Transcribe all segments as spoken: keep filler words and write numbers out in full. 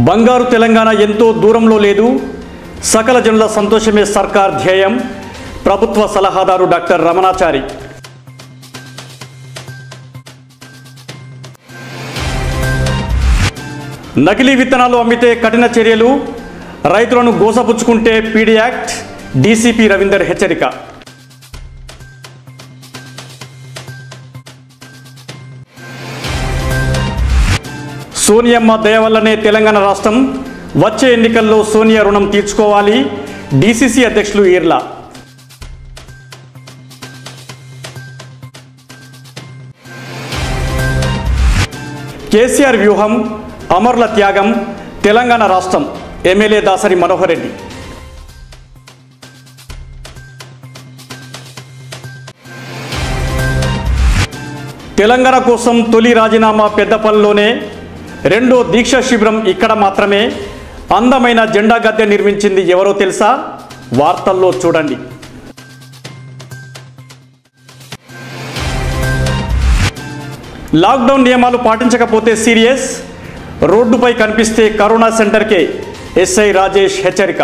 బంగారు తెలంగాణ ఎంతో దూరంలో లేదు. సకల జనుల సంతోషమే సర్కార్ ధ్యేయం. ప్రభుత్వ సలహాదారు డాక్టర్ రమణాచారి. నకిలీ విత్తనాలు అమ్మితే కఠిన చర్యలు. రైతులను గోసపుచ్చుకుంటే పీడీ యాక్ట్. డీసీపీ రవీందర్ హెచ్చరిక. సోనియమ్మ దయ వల్లనే తెలంగాణ రాష్ట్రం. వచ్చే ఎన్నికల్లో సోనియా రుణం తీర్చుకోవాలి. డీసీసీ అధ్యక్షులు ఈర్లా. కేసీఆర్ వ్యూహం, అమరుల త్యాగం, తెలంగాణ రాష్ట్రం. ఎమ్మెల్యే దాసరి మనోహర్ రెడ్డి. తెలంగాణ కోసం తొలి రాజీనామా పెద్దపల్లిలోనే. రెండో దీక్ష శిబిరం ఇక్కడ మాత్రమే. అందమైన జెండా గద్దె నిర్మించింది ఎవరో తెలుసా? వార్తల్లో చూడండి. లాక్డౌన్ నియమాలు పాటించకపోతే సీరియస్. రోడ్డుపై కనిపిస్తే కరోనా సెంటర్కే ఎస్ఐ రాజేష్ హెచ్చరిక.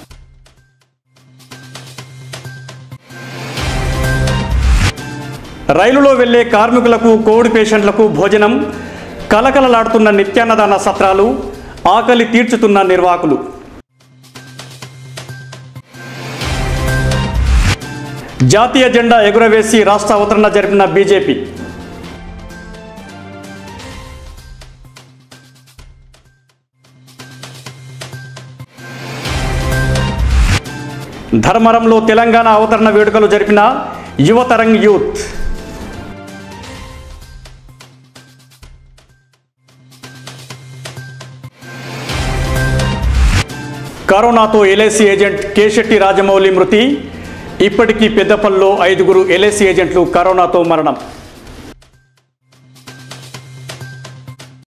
రైలులో వెళ్లే కార్మికులకు, కోవిడ్ పేషెంట్లకు భోజనం. కలకలలాడుతున్న నిత్యాన్నదాన సత్రాలు. ఆకలి తీర్చుతున్న నిర్వాహకులు. జాతీయ జెండా ఎగురవేసి రాష్ట్ర అవతరణ జరిపిన బీజేపీ. ధర్మరంలో తెలంగాణ అవతరణ వేడుకలు జరిపిన యువతరంగ్ యూత్. కరోనాతో ఎల్ఐసి ఏజెంట్ కేశెట్టి రాజమౌళి మృతి. ఇప్పటికీ పెద్దపల్లిలో ఐదుగురు ఎల్ఐసి ఏజెంట్లు కరోనాతో మరణం.